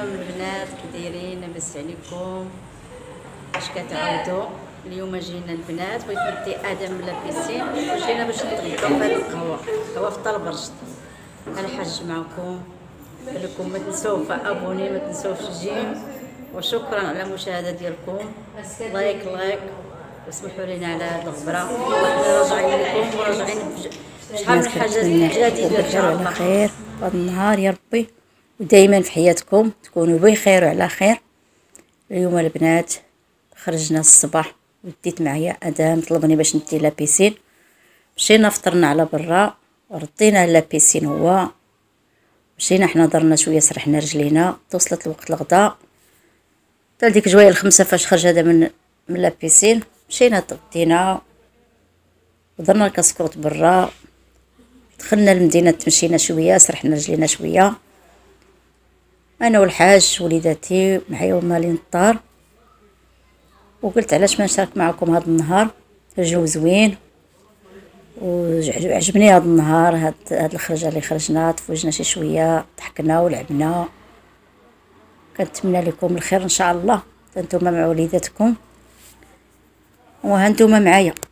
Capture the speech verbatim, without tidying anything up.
البنات، كي دايرين؟ لاباس عليكم؟ اش كتعاودوا؟ اليوم جينا البنات، بغيت ندي ادم من لابيسين وجينا باش نتغداو بهاد القهوه، قهوه في طلب رشد. غنحج معكم، قال لكم ما تنساو ابوني، ما تنساوش الجيم، وشكرا على المشاهده ديالكم. لايك لايك، واسمحوا لنا على هاد الغبره، وحنا راجعين لكم وراجعين بشحال من حاجات جديده ان شاء الله. على خير هذا النهار يا ربي، ودائما في حياتكم تكونوا بخير وعلى خير. اليوم البنات خرجنا الصباح، وديت معايا ادم، طلبني باش ندي لابيسين. مشينا فطرنا على برا، ردينا لابيسين هو، مشينا حنا درنا شويه سرحنا رجلينا. توصلت الوقت الغداء حتى ديك جوايه الخمسه فاش خرج هذا من من لابيسين، مشينا تغدينا ودرنا الكسكروت برا. دخلنا المدينه، تمشينا شويه سرحنا رجلينا شويه انا والحاج وليداتي معايا ومالين الدار. وقلت علاش ما نشارك معكم هذا النهار، الجو زوين وعجبني هذا النهار، هاد هاد الخرجه اللي خرجنا، تفوجنا شي شويه، ضحكنا ولعبنا. كنتمنى لكم الخير ان شاء الله، انتم مع وليداتكم وها انتم معايا.